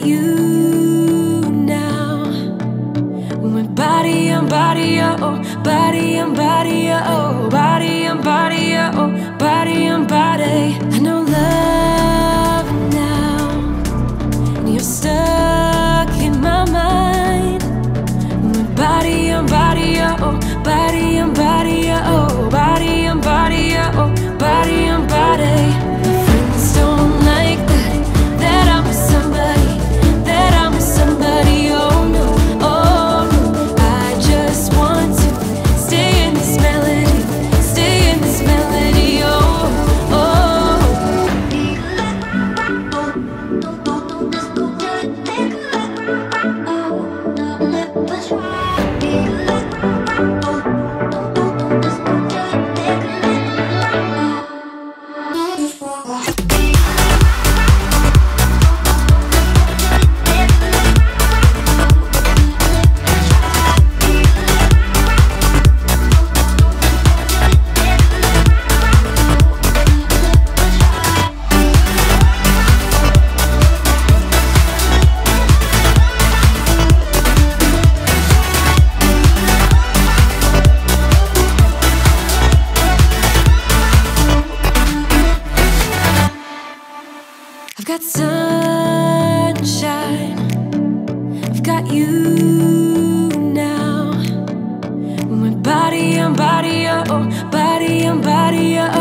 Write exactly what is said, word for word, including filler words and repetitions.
you now. When body on body, oh, body on body, oh, body on body, oh, body on body. I know love now, and you're stuck in my mind. When body on body, oh, body on body, oh, body on body, oh, body on body. My friends don't like that, that I'm with somebody, that I'm with somebody. Oh no, oh no. I just want to stay in this melody, stay in this melody. Oh, oh. I've got sunshine, I've got you now. When body on body, oh, body on body, oh,